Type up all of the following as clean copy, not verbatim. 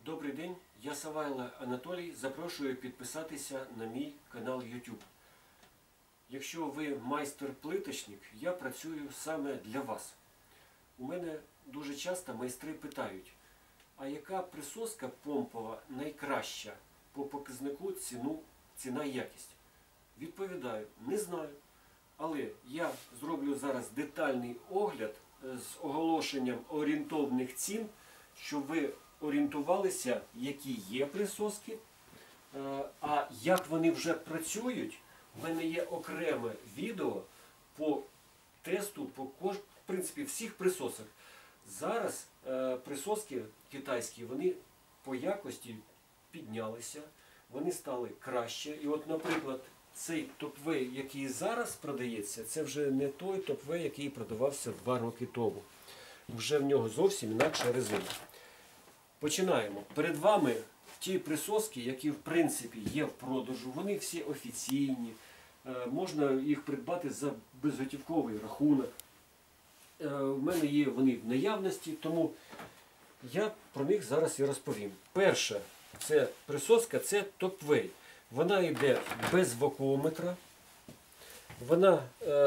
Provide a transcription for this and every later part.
Добрий день, я Савайло Анатолій. Запрошую підписатися на мій канал YouTube. Якщо ви майстер-плиточник, я працюю саме для вас. У мене дуже часто майстри питають, а яка присоска помпова найкраща по показнику ціна-якість? Відповідаю, не знаю. Але я зроблю зараз детальний огляд з оголошенням орієнтовних цін, щоб ви орієнтувалися, які є присоски, а як вони вже працюють. У мене є окреме відео по тесту, в принципі, всіх присосок. Зараз присоски китайські, вони по якості піднялися, вони стали краще. І от, наприклад, цей топвей, який зараз продається, це вже не той топвей, який продавався 2 роки тому. Вже в нього зовсім інакша резина. Починаємо. Перед вами ті присоски, які в принципі є в продажу, вони всі офіційні, можна їх придбати за безготівковий рахунок. У мене є вони в наявності, тому я про них зараз і розповім. Перша це присоска, це топвей. Вона йде без вакуометра, вона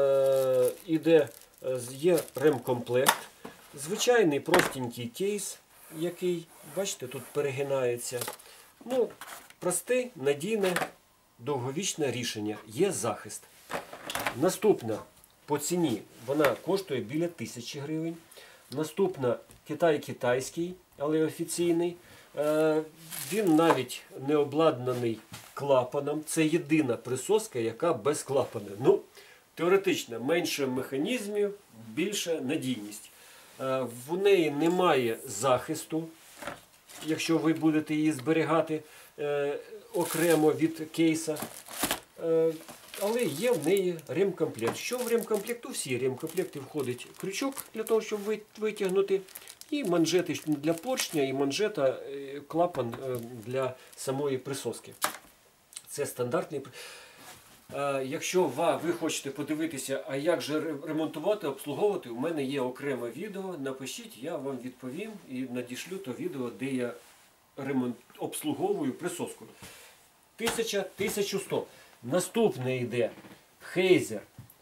є ремкомплект, звичайний простенький кейс, який, бачите, тут перегинається. Ну, просте, надійне, довговічне рішення. Є захист. Наступна по ціні, вона коштує біля 1000 гривень. Наступна китайський, але офіційний. Він навіть не обладнаний клапаном. Це єдина присоска, яка без клапана. Ну, теоретично, менше механізмів, більша надійність. В неї немає захисту, якщо ви будете її зберігати окремо від кейса. Але є в неї ремкомплект. Що в ремкомплекту? Всі ремкомплекти входить крючок для того, щоб витягнути, і манжети для поршня, і манжета, клапан для самої присоски. Це стандартний. Якщо ви хочете подивитися, а як же ремонтувати, обслуговувати, у мене є окреме відео, напишіть, я вам відповім і надішлю то відео, де я обслуговую присоску. 1100. Наступне йде Heiser.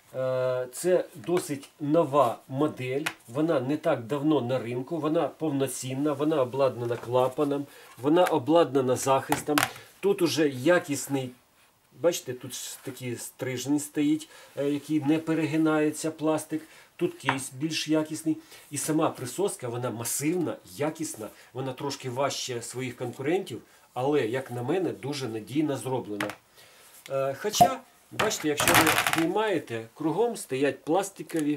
Це досить нова модель, вона не так давно на ринку, вона повноцінна, вона обладнана клапаном, вона обладнана захистом. Тут уже якісний, бачите, тут такий стрижень стоїть, який не перегинається пластик. Тут кейс більш якісний. І сама присоска, вона масивна, якісна, вона трошки важче своїх конкурентів, але, як на мене, дуже надійно зроблена. Хоча, бачите, якщо ви знімаєте, кругом стоять пластикові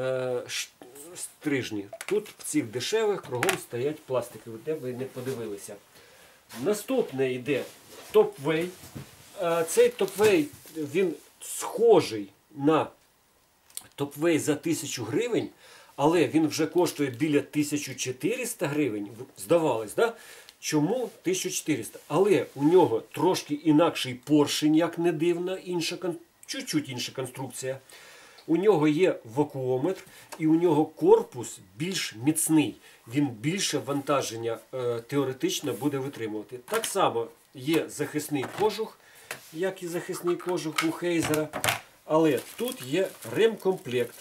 стрижні. Тут в цих дешевих кругом стоять пластикові, де ви не подивилися. Наступне йде топвей. Цей топвей, він схожий на топвей за 1000 гривень, але він вже коштує біля 1400 гривень. Здавалось, да? Чому 1400? Але у нього трошки інакший поршень, як не дивно, чуть-чуть інша конструкція. У нього є вакуометр і у нього корпус більш міцний. Він більше вантаження теоретично буде витримувати. Так само є захисний кожух, як і захисний кожух у Heiser. Але тут є ремкомплект.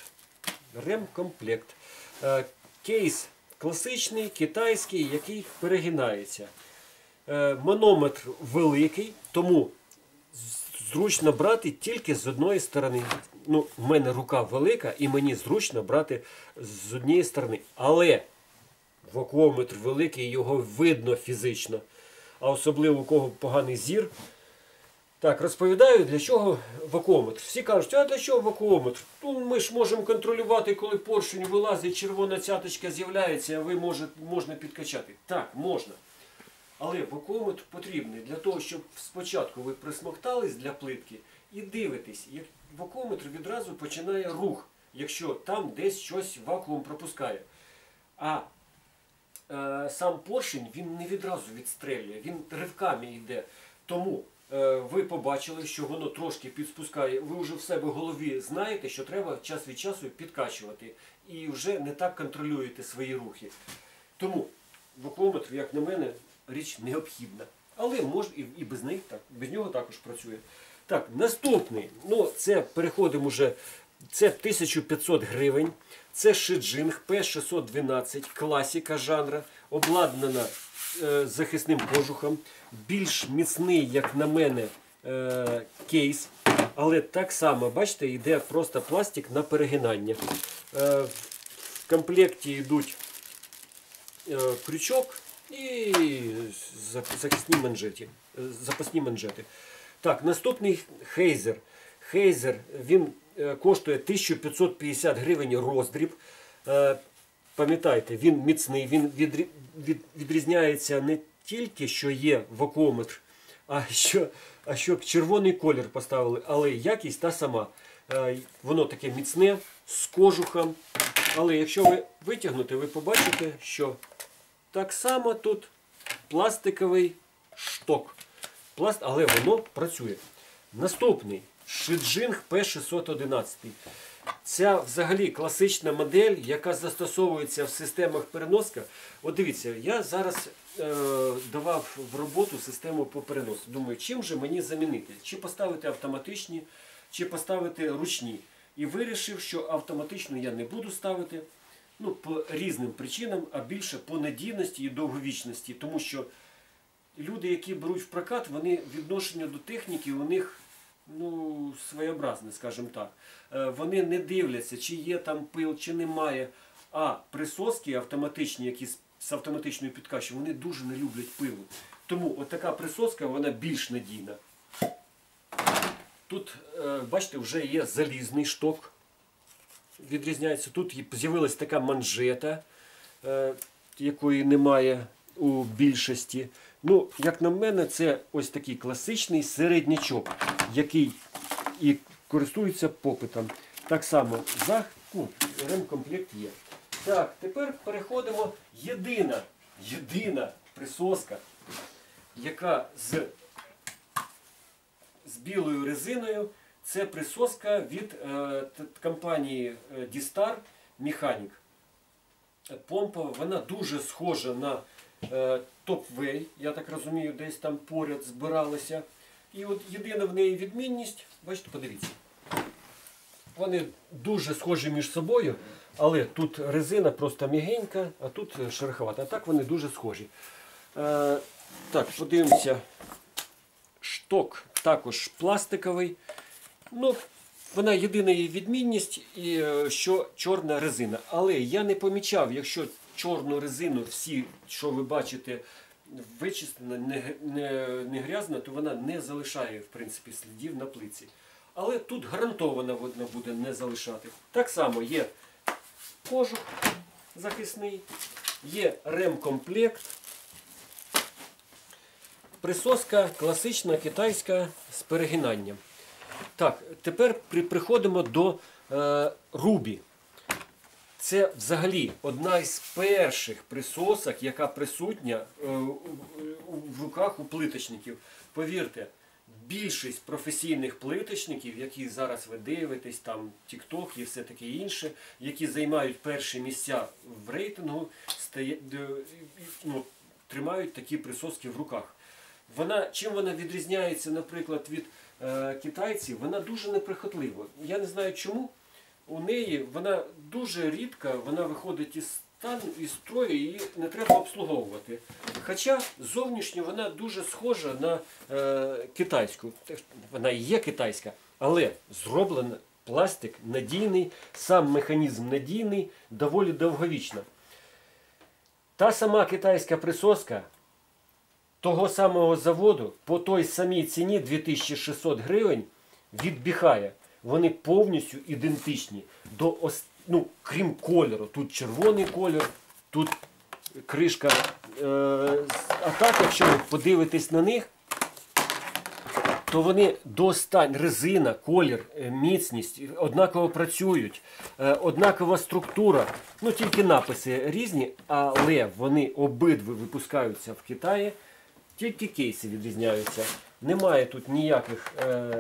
Кейс класичний, китайський, який перегинається. Манометр великий, тому зручно брати тільки з одної сторони. Ну, в мене рука велика і мені зручно брати з однієї сторони. Але вакуометр великий, його видно фізично. А особливо у кого поганий зір. Так, розповідаю, для чого вакуометр. Всі кажуть, а для чого вакуометр? Ну, ми ж можемо контролювати, коли поршень вилазить, червона цяточка з'являється, а можна підкачати. Так, можна. Але вакуометр потрібний для того, щоб спочатку ви присмоктались для плитки і дивитесь. Вакуометр відразу починає рух, якщо там десь щось вакуум пропускає. А сам поршень, він не відразу відстрелює, він ривками йде. Тому ви побачили, що воно трошки підспускає, ви вже в себе в голові знаєте, що треба час від часу підкачувати. І вже не так контролюєте свої рухи. Тому вакуометр, як на мене, річ необхідна. Але можна і без них, так, без нього також працює. Так, наступний, ну це переходимо вже, це 1500 гривень. Це Шиджинг P612, класика жанра, обладнана захисним кожухом. Більш міцний, як на мене, кейс. Але так само, бачите, йде просто пластик на перегинання. В комплекті йдуть крючок і запасні манжети. Так, наступний Хейзер. Хейзер, він коштує 1550 гривень роздріб. Пам'ятайте, він міцний, він відрізняється не тільки, що є вакуометр, а що червоний колір поставили, але якість та сама. Воно таке міцне, з кожухом. Але якщо ви витягнете, ви побачите, що так само тут пластиковий шток. Але воно працює. Наступний Шиджинг P611. Ця взагалі класична модель, яка застосовується в системах переноска. От дивіться, я зараз давав в роботу систему по переносу. Думаю, чим же мені замінити? Чи поставити автоматичні, чи поставити ручні. І вирішив, що автоматично я не буду ставити, ну, по різним причинам, а більше по надійності і довговічності. Тому що люди, які беруть в прокат, вони відношення до техніки у них, ну, своєобразне, скажімо так. Вони не дивляться, чи є там пил, чи немає. А присоски автоматичні, які з автоматичною підкачкою, вони дуже не люблять пилу. Тому от така присоска, вона більш надійна. Тут, бачите, вже є залізний шток. Відрізняється. Тут з'явилася така манжета, якої немає у більшості. Ну, як на мене, це ось такий класичний середнячок, який і користується попитом. Так само ремкомплект є. Так, тепер переходимо. Єдина присоска, яка з білою резиною. Це присоска від компанії D-Star Mechanic. Помпа, вона дуже схожа на Top-Way, я так розумію, десь там поряд збиралися. І от єдина в неї відмінність, бачите, подивіться. Вони дуже схожі між собою, але тут резина просто м'ягенька, а тут шероховата. А так вони дуже схожі. Так, подивимося. Шток також пластиковий. Ну, вона єдина її відмінність, що чорна резина. Але я не помічав, якщо чорну резину всі, що ви бачите, вичистена, не грязна, то вона не залишає, в принципі, слідів на плитці. Але тут гарантовано вона буде не залишати. Так само є кожух захисний, є ремкомплект. Присоска класична китайська з перегинанням. Так, тепер приходимо до Рубі. Це взагалі одна із перших присосок, яка присутня в руках у плиточників. Повірте, більшість професійних плиточників, які зараз ви дивитесь, там TikTok і все таке інше, які займають перші місця в рейтингу, тримають такі присоски в руках. Чим вона відрізняється, наприклад, від китайців? Вона дуже неприхотлива. Я не знаю чому. У неї вона дуже рідко, вона виходить із строю, її не треба обслуговувати. Хоча зовнішньо вона дуже схожа на китайську. Вона і є китайська, але зроблена пластик надійний, сам механізм надійний, доволі довговічна. Та сама китайська присоска того самого заводу по той самій ціні 2600 гривень від Біхая. Вони повністю ідентичні. Крім кольору. Тут червоний колір, тут кришка. А так, якщо ви подивитесь на них, то вони резина, колір, міцність однаково працюють, однакова структура. Ну, тільки написи різні, але вони обидві випускаються в Китаї. Тільки кейси відрізняються. Немає тут ніяких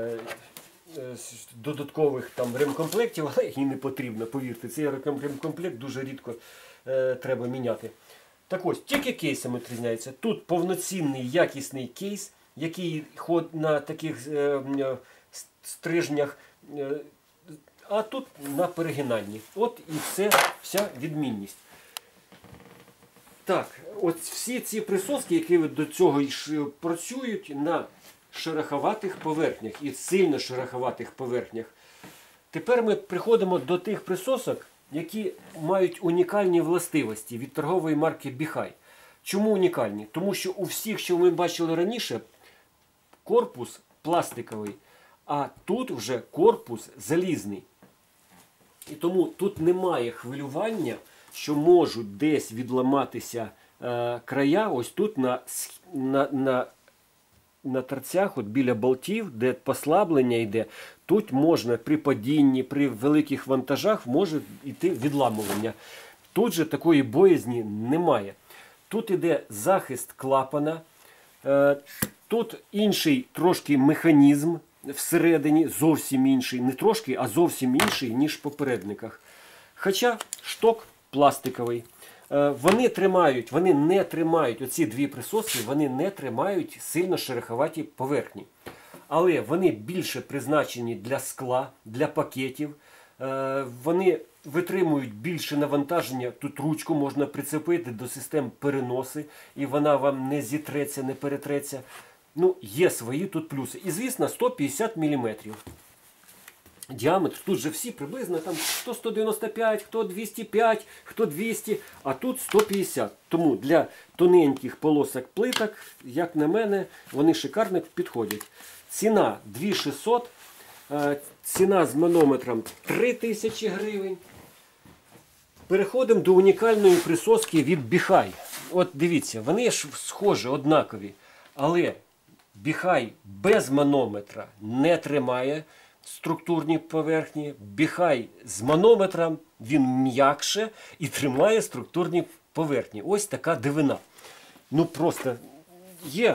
додаткових там ремкомплектів, але і не потрібно, повірте. Цей ремкомплект дуже рідко треба міняти. Так ось, тільки кейсом відрізняється. Тут повноцінний якісний кейс, який ходить на таких стрижнях, а тут на перегинанні. От і вся відмінність. Так, от всі ці присоски, які до цього працюють на шероховатих поверхнях і сильно шероховатих поверхнях. Тепер ми приходимо до тих присосок, які мають унікальні властивості від торгової марки Біхай. Чому унікальні? Тому що у всіх, що ми бачили раніше, корпус пластиковий, а тут вже корпус залізний. І тому тут немає хвилювання, що можуть десь відламатися края, ось тут на торцях, от біля болтів, де послаблення йде, тут можна при падінні, при великих вантажах може йти відламування. Тут же такої боязні немає. Тут іде захист клапана, тут інший трошки механізм всередині, зовсім інший, не трошки, а зовсім інший, ніж в попередниках. Хоча шток пластиковий. Вони не тримають, оці дві присоски, вони не тримають сильно шероховаті поверхні. Але вони більше призначені для скла, для пакетів. Вони витримують більше навантаження. Тут ручку можна прицепити до систем переноси, і вона вам не зітреться, не перетреться. Ну, є свої тут плюси. І, звісно, 150 мм. Діаметр, тут же всі приблизно, там хто 195, хто 205, хто 200, а тут 150. Тому для тоненьких полосок плиток, як на мене, вони шикарно підходять. Ціна 2600, ціна з манометром 3000 гривень. Переходимо до унікальної присоски від Біхай. От дивіться, вони ж схожі, однакові, але Біхай без манометра не тримає структурні поверхні. Біхай з манометром, він м'якше і тримає структурні поверхні. Ось така дивина. Ну просто є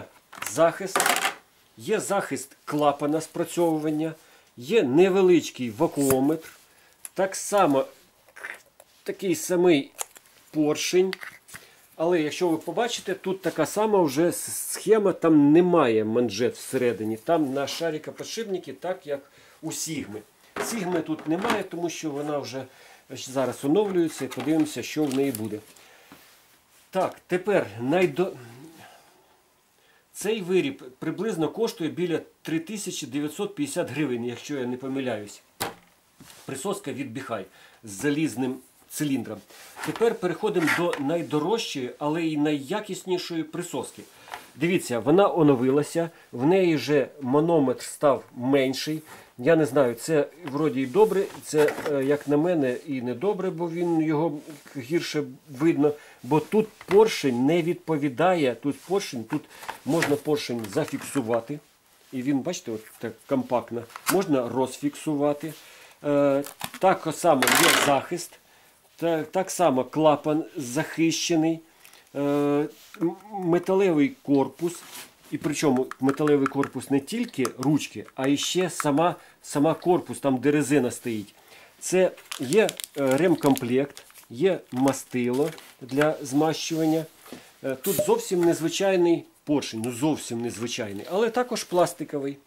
захист клапана спрацьовування, є невеличкий вакуометр, так само такий самий поршень. Але якщо ви побачите, тут така сама вже схема, там немає манжет всередині. Там на шарикоподшипники, так як у Сігми. Сігми тут немає, тому що вона вже зараз оновлюється і подивимося, що в неї буде. Так, тепер цей виріб приблизно коштує біля 3950 гривень, якщо я не помиляюсь. Присоска від Біхай з залізним циліндром. Тепер переходимо до найдорожчої, але й найякіснішої присоски. Дивіться, вона оновилася, в неї вже манометр став менший. Я не знаю, це вроді і добре, це, як на мене, і не добре, бо його гірше видно. Бо тут поршень не відповідає, тут можна поршень зафіксувати. І він, бачите, от так компактно. Можна розфіксувати. Так само є захист. Так само клапан захищений. Металевий корпус. І причому металевий корпус не тільки ручки, а і ще сама корпус, там де резина стоїть. Це є ремкомплект, є мастило для змащування. Тут зовсім незвичайний поршень, ну зовсім незвичайний, але також пластиковий.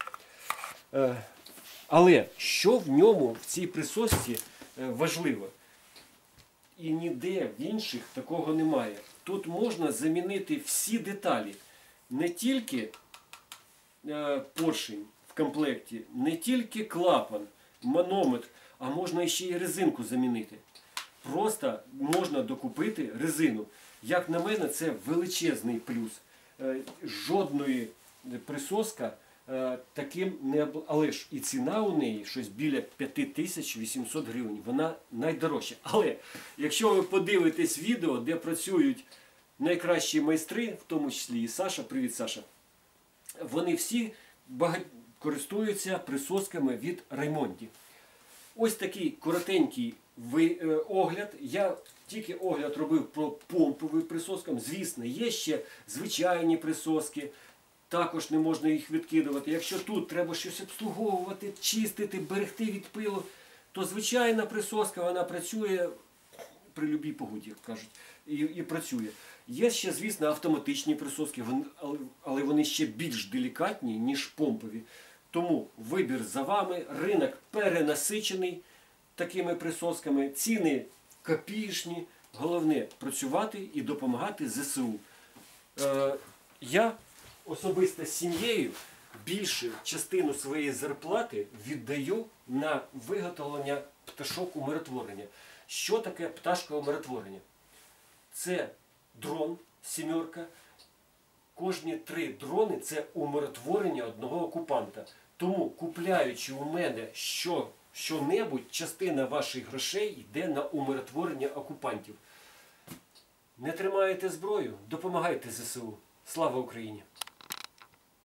Але що в ньому, в цій присосці важливо? І ніде в інших такого немає. Тут можна замінити всі деталі. Не тільки поршень в комплекті, не тільки клапан, манометр, а можна ще й резинку замінити. Просто можна докупити резину. Як на мене, це величезний плюс. Жодної присоска таким не... Але ж і ціна у неї щось біля 5800 гривень. Вона найдорожча. Але якщо ви подивитесь відео, де працюють найкращі майстри, в тому числі і Саша, привіт, Саша, вони всі користуються присосками від Раймонді. Ось такий коротенький огляд. Я тільки огляд робив про помпові присоски. Звісно, є ще звичайні присоски, також не можна їх відкидувати. Якщо тут треба щось обслуговувати, чистити, берегти від пилу, то звичайна присоска, вона працює при будь-якій погоді, як кажуть, і працює. Є ще, звісно, автоматичні присоски, але вони ще більш делікатні, ніж помпові. Тому вибір за вами, ринок перенасичений такими присосками, ціни копійчні. Головне працювати і допомагати ЗСУ. Я особисто з сім'єю більшу частину своєї зарплати віддаю на виготовлення пташок умиротворення. Що таке пташка умиротворення? Це дрон «сімерка». Кожні 3 дрони – це умиротворення одного окупанта. Тому, купляючи у мене що-небудь, частина ваших грошей йде на умиротворення окупантів. Не тримаєте зброю? Допомагайте ЗСУ. Слава Україні!